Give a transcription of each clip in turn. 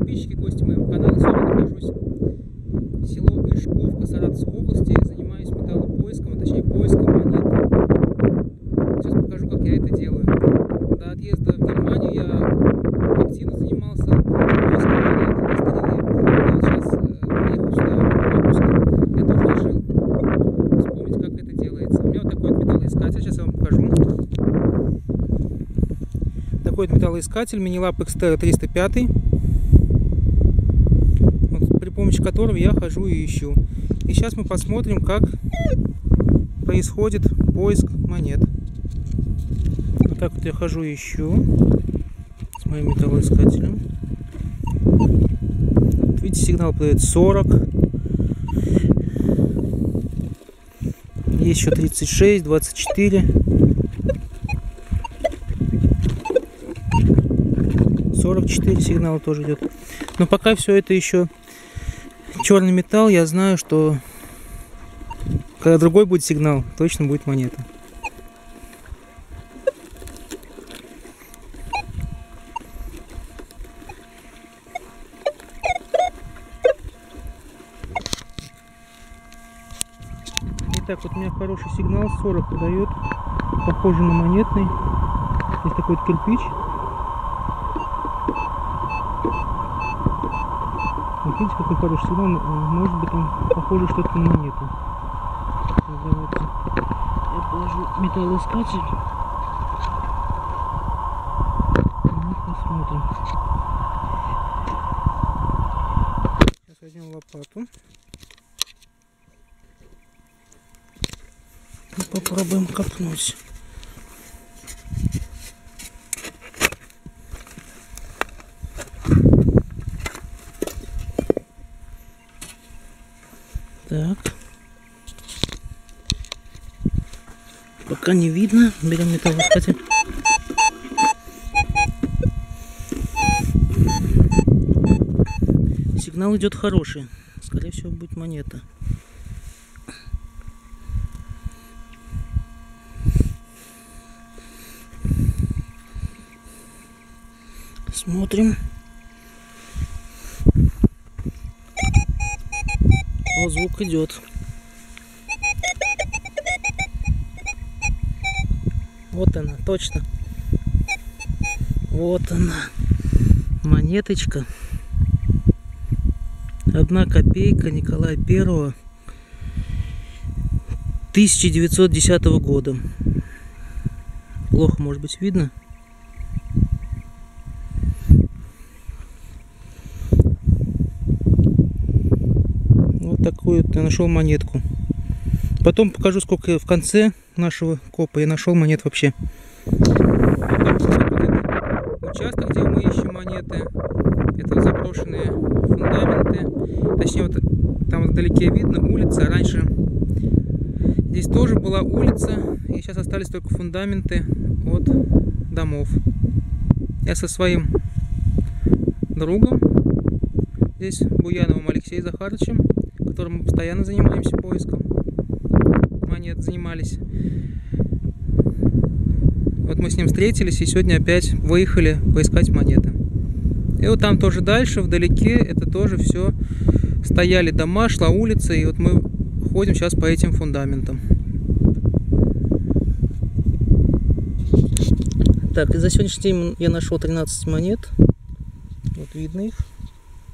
подписчики, гости моего канала. Сегодня нахожусь в село Ишковка Саратовской области. Занимаюсь металлопоиском, а точнее поиском монет. Сейчас покажу, как я это делаю. До отъезда в Германию я активно занимался поиском монет на старины. И вот сейчас, приехал сюда в отпуск, я тоже решил вспомнить, как это делается. У меня вот такой вот металлоискатель, сейчас я вам покажу. Такой вот металлоискатель Minilab Xterra 305, вот, при помощи которого я хожу и ищу. И сейчас мы посмотрим, как происходит поиск монет. Вот так вот я хожу и ищу с моим металлоискателем. Вот, видите, сигнал подает 40. Есть еще 36, 24. 44 сигнала тоже идет. Но пока все это еще черный металл, я знаю, что когда другой будет сигнал, точно будет монета. Итак, вот у меня хороший сигнал, 40 подает, похоже на монетный. Есть такой вот кирпич. Вот видите, какой хороший сигнал, может быть там похоже что-то на монету. Давайте я положу металлоискатель. Ну, посмотрим. Сейчас возьмем лопату. И попробуем копнуть. Так, пока не видно, берем металлоискатель. Сигнал идет хороший, скорее всего будет монета. Смотрим. О, звук идет. Вот она, точно. Вот она, монеточка. 1 копейка Николая I 1910 года. Плохо, может быть, видно. Такую вот я нашел монетку. Потом покажу, сколько в конце нашего копа я нашел монет вообще. Участок, где мы ищем монеты, это заброшенные фундаменты. Точнее, вот там вдалеке видно улица. Раньше здесь тоже была улица, и сейчас остались только фундаменты от домов. Я со своим другом, здесь Буяновым Алексеем Захаровичем, которым мы постоянно занимаемся поиском монет, занимались. Вот мы с ним встретились и сегодня опять выехали поискать монеты. И вот там тоже дальше, вдалеке, это тоже все стояли дома, шла улица, и вот мы ходим сейчас по этим фундаментам. Так, и за сегодняшний день я нашел 13 монет. Вот видно их.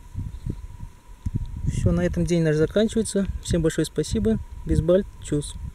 Все, на этом день наш заканчивается. Всем большое спасибо. Bis bald. Tschüss.